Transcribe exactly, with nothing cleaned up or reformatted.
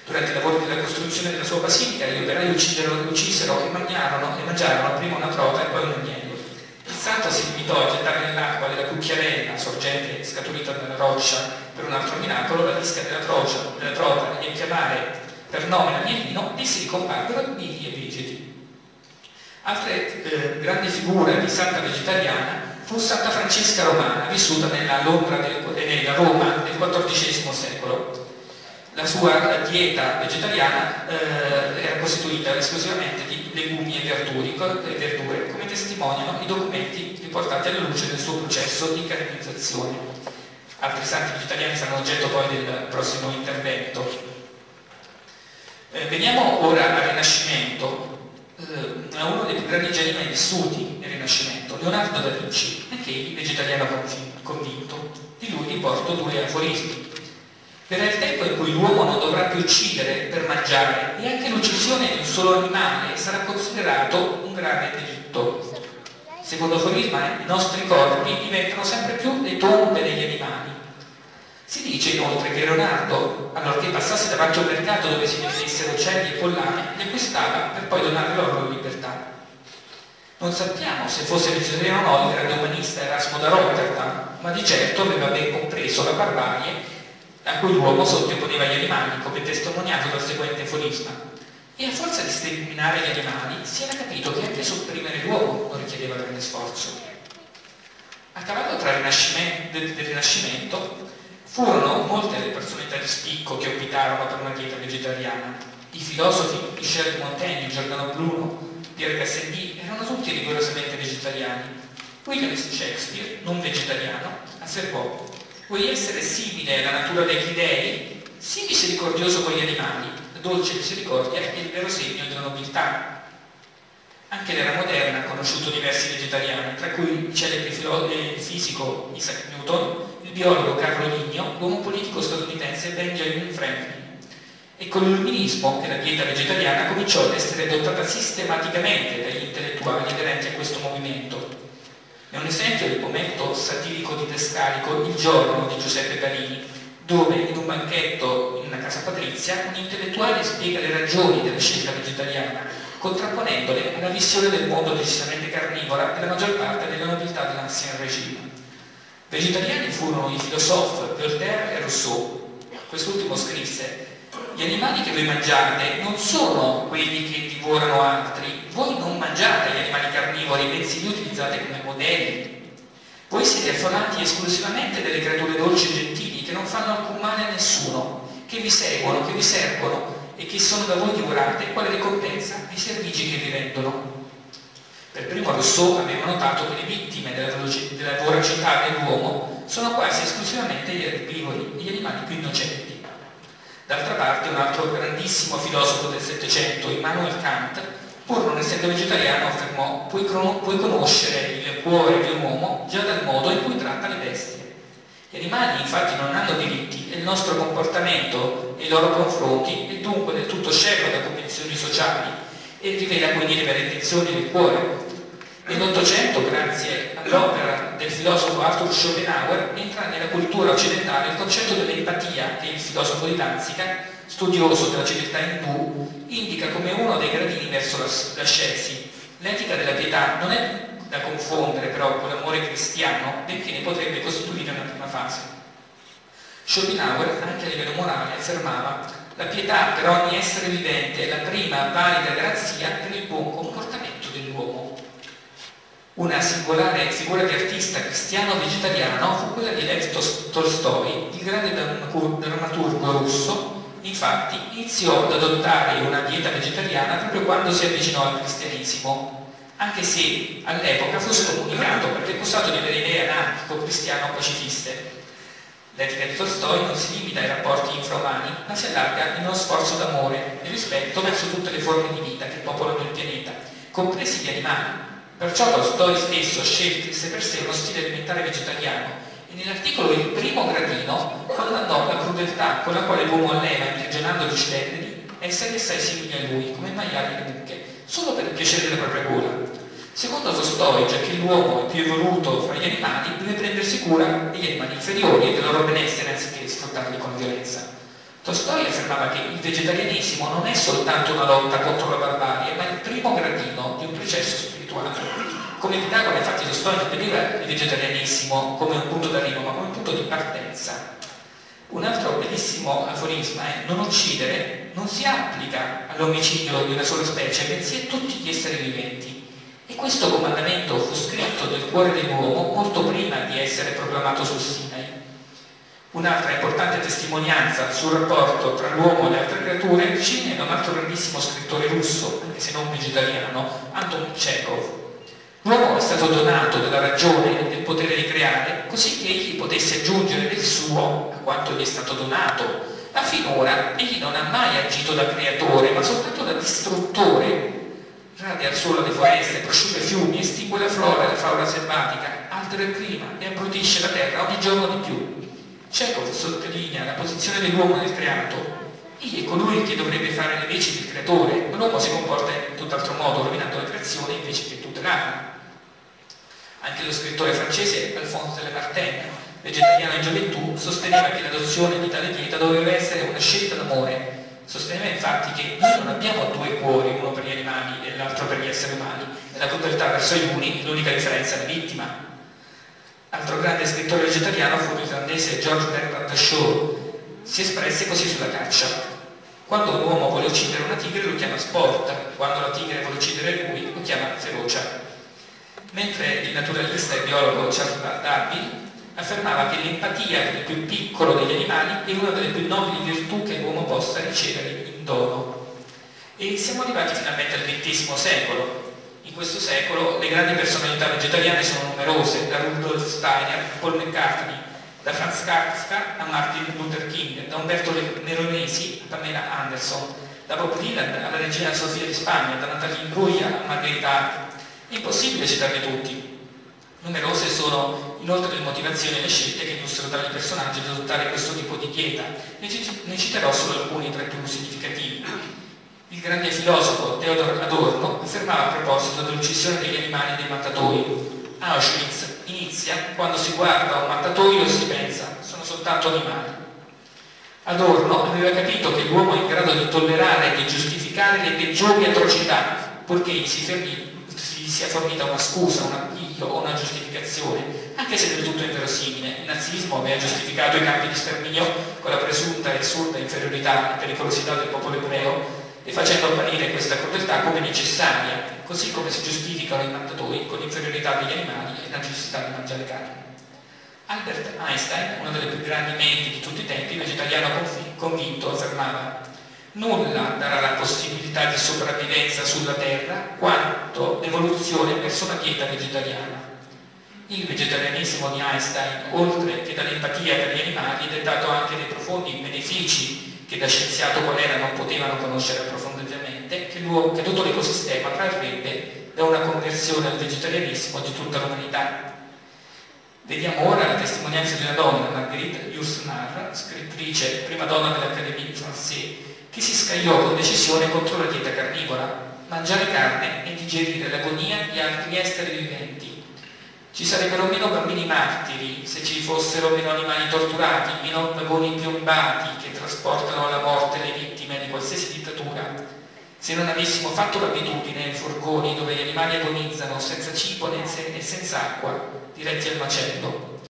Durante i lavori della costruzione della sua basilica gli operai uccisero, uccisero e mangiarono, e mangiarono prima una trota e poi un agnello. Il santo si limitò a gettare nell'acqua della cucchiarella, sorgente scaturita dalla roccia per un altro miracolo, la disca della, trocia, della trota e chiamare per nome l'agnellino, e si ricomparvero vivi e vegeti. Altre eh, grandi figure di santa vegetariana fu Santa Francesca Romana, vissuta nella, Londra del, eh, nella Roma del quattordicesimo secolo. La sua dieta vegetariana eh, era costituita esclusivamente di legumi e verduri, e verdure, come testimoniano i documenti riportati alla luce del suo processo di canonizzazione. Altri santi vegetariani saranno oggetto poi del prossimo intervento. Eh, veniamo ora al Rinascimento, eh, a uno dei più grandi geni mai vissuti nel Rinascimento, Leonardo da Vinci, anche egli vegetariano convinto. Di lui riporto due aforismi. Verrà il tempo in cui l'uomo non dovrà più uccidere per mangiare, e anche l'uccisione di un solo animale sarà considerato un grave delitto. Secondo aforisma, i nostri corpi diventano sempre più le tombe degli animali. Si dice inoltre che Leonardo, allorché passasse davanti a un mercato dove si vendessero uccelli e pollame, li acquistava per poi donare loro in libertà. Non sappiamo se fosse vegetariano o no il grande umanista Erasmo da Rotterdam, ma di certo aveva ben compreso la barbarie a cui l'uomo sottoponeva gli animali, come testimoniato dal seguente aforisma. E a forza di sterminare gli animali si era capito che anche sopprimere l'uomo non richiedeva grande sforzo. A cavallo tra il Rinascimento, del, del Rinascimento furono molte le personalità di spicco che optarono per una dieta vegetariana. I filosofi Michel de Montaigne, Giordano Bruno, Pierre Gassendi erano tutti rigorosamente vegetariani. William Shakespeare, non vegetariano, affermò: vuoi essere simile alla natura degli dei? Sii misericordioso con gli animali, la dolce misericordia è il vero segno della nobiltà. Anche l'era moderna ha conosciuto diversi vegetariani, tra cui il celebre fisico Isaac Newton, il biologo Carlo Linneo, l'uomo politico statunitense Benjamin Franklin. E con l'illuminismo che la dieta vegetariana cominciò ad essere adottata sistematicamente dagli intellettuali aderenti a questo movimento. È un esempio del momento satirico di Descarico, Il giorno di Giuseppe Carini, dove in un banchetto in una casa patrizia un intellettuale spiega le ragioni della scelta vegetariana, contrapponendole alla visione del mondo decisamente carnivora della maggior parte della nobiltà dell'ancien regime. Vegetariani furono i filosofi Voltaire e Rousseau. Quest'ultimo scrisse: gli animali che voi mangiate non sono quelli che divorano altri, voi non mangiate gli animali carnivori, bensì li utilizzate come modelli. Voi siete affonati esclusivamente delle creature dolci e gentili che non fanno alcun male a nessuno, che vi seguono, che vi servono e che sono da voi divorate quale ricompensa ai servigi che vi rendono. Per primo Rousseau aveva notato che le vittime della, della voracità dell'uomo sono quasi esclusivamente gli erbivori, gli animali più innocenti. D'altra parte, un altro grandissimo filosofo del Settecento, Immanuel Kant, pur non essendo vegetariano, affermò: puoi, puoi conoscere il cuore di un uomo già dal modo in cui tratta le bestie. Gli animali infatti non hanno diritti e il nostro comportamento nei loro confronti è dunque del tutto scevro da convenzioni sociali e rivela quindi le vere intenzioni del cuore. Nell'Ottocento, grazie all'opera del filosofo Arthur Schopenhauer, entra nella cultura occidentale il concetto dell'empatia che il filosofo di Danzica, studioso della civiltà indù, indica come uno dei gradini verso la, la scelsi. L'etica della pietà non è da confondere però con l'amore cristiano, benché ne potrebbe costituire una prima fase. Schopenhauer, anche a livello morale, affermava: la pietà per ogni essere vivente è la prima valida garanzia per il buon comportamento dell'uomo. Una singolare figura di artista cristiano-vegetariano fu quella di Lev Tolstoi, il grande drammaturgo russo. Infatti iniziò ad adottare una dieta vegetariana proprio quando si avvicinò al cristianesimo, anche se all'epoca fu scomunicato perché accusato di avere idee anarchico-cristiano-pacifiste. L'etica di Tolstoi non si limita ai rapporti infraumani, ma si allarga in uno sforzo d'amore e rispetto verso tutte le forme di vita che popolano il pianeta, compresi gli animali. Perciò Tolstoi stesso scelse per sé uno stile alimentare vegetariano e nell'articolo Il primo gradino condannò la crudeltà con la quale l'uomo alleva, imprigionando gli uccelli, esseri assai simili a lui, come maiali e mucche, solo per il piacere della propria gola. Secondo Tolstoi, già che l'uomo è più evoluto fra gli animali, deve prendersi cura degli animali inferiori e del loro benessere anziché sfruttarli con violenza. Tolstoi affermava che il vegetarianesimo non è soltanto una lotta contro la barbarie, ma il primo gradino di un processo spirituale. Come Pitagora, infatti, Tolstoi non vedeva il vegetarianesimo come un punto d'arrivo, ma come un punto di partenza. Un altro bellissimo aforisma è: non uccidere non si applica all'omicidio di una sola specie, bensì a tutti gli esseri viventi. E questo comandamento fu scritto nel cuore dell'uomo molto prima di essere proclamato sul Sinai. Un'altra importante testimonianza sul rapporto tra l'uomo e le altre creature ci viene da un altro grandissimo scrittore russo, anche se non vegetariano, Anton Chekhov. L'uomo è stato donato della ragione e del potere di creare, così che egli potesse aggiungere del suo a quanto gli è stato donato. Ma finora egli non ha mai agito da creatore, ma soltanto da distruttore. Radia al suolo le foreste, prosciuga i fiumi, estingue la flora e la fauna selvatica, altera il clima e abbrutisce la terra ogni giorno di più. Chekhov sottolinea la posizione dell'uomo nel creato. Egli è colui che dovrebbe fare le veci del creatore, ma l'uomo si comporta in tutt'altro modo, rovinando la creazione invece che tutelarla. Anche lo scrittore francese Alphonse de Lamartine, vegetariano in gioventù, sosteneva che l'adozione di tale dieta doveva essere una scelta d'amore. Sosteneva infatti che noi non abbiamo due cuori, uno per gli animali e l'altro per gli esseri umani, e la crudeltà verso gli uni, l'unica differenza è la vittima. Altro grande scrittore vegetariano fu l'irlandese George Bernard Shaw. Si espresse così sulla caccia: quando un uomo vuole uccidere una tigre lo chiama sport, quando la tigre vuole uccidere lui lo chiama ferocia. Mentre il naturalista e biologo Charles Darwin affermava che l'empatia per il più piccolo degli animali è una delle più nobili virtù che l'uomo possa ricevere in dono. E siamo arrivati finalmente al ventesimo secolo. In questo secolo le grandi personalità vegetariane sono numerose, da Rudolf Steiner a Paul McCartney, da Franz Kafka a Martin Luther King, da Umberto Veronesi a Pamela Anderson, da Bob Dylan alla regina Sofia di Spagna, da Natalia Imbruglia a Margherita Hack. È impossibile citarli tutti. Numerose sono inoltre le motivazioni e le scelte che indussero tali personaggi ad adottare questo tipo di dieta. Ne citerò solo alcuni tra i più significativi. Il grande filosofo Theodor Adorno affermava a proposito dell'uccisione degli animali dei mattatoi: Auschwitz inizia quando si guarda un mattatoio e si pensa: sono soltanto animali. Adorno aveva capito che l'uomo è in grado di tollerare e di giustificare le peggiori atrocità, purché gli si, fermi, gli sia fornita una scusa, un appiglio o una giustificazione, anche se del tutto inverosimile. Il nazismo aveva giustificato i campi di sterminio con la presunta e assurda inferiorità e pericolosità del popolo ebreo, e facendo apparire questa crudeltà come necessaria, così come si giustificano i mattatoi con l'inferiorità degli animali e la necessità di mangiare carne. Albert Einstein, una delle più grandi menti di tutti i tempi, vegetariano convinto, affermava: nulla darà la possibilità di sopravvivenza sulla Terra quanto l'evoluzione verso una dieta vegetariana. Il vegetarianesimo di Einstein, oltre che dall'empatia per gli animali, è dettato anche dai profondi benefici che da scienziato qual era non potevano conoscere approfonditamente, che, che tutto l'ecosistema trarrebbe da una conversione al vegetarianesimo di tutta l'umanità. Vediamo ora la testimonianza di una donna, Marguerite Yourcenar, scrittrice, prima donna dell'Académie Française, che si scagliò con decisione contro la dieta carnivora. Mangiare carne e digerire l'agonia di altri esseri viventi. Ci sarebbero meno bambini martiri se ci fossero meno animali torturati, meno vagoni piombati che trasportano alla morte le vittime di qualsiasi dittatura. Se non avessimo fatto l'abitudine ai furgoni dove gli animali agonizzano senza cibo e senza acqua, diretti al macello.